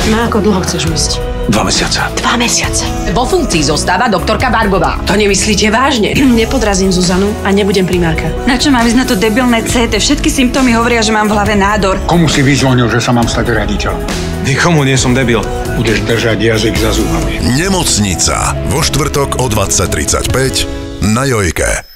Na ako dlho chceš ísť? 2 mesiace. 2 mesiace. Vo funkcii zostáva doktorka Vargová. To nemyslíte vážne? Nepodrazím Zuzanu a nebudem primárka. Na čo mám ísť na to debilné CT? Všetky symptómy hovoria, že mám v hlave nádor. Komu si vyzvonil, že sa mám stať riaditeľom? Nikomu nie som debil. Budeš držať jazyk za zubami. Nemocnica. Vo štvrtok o 20:35 na Jojke.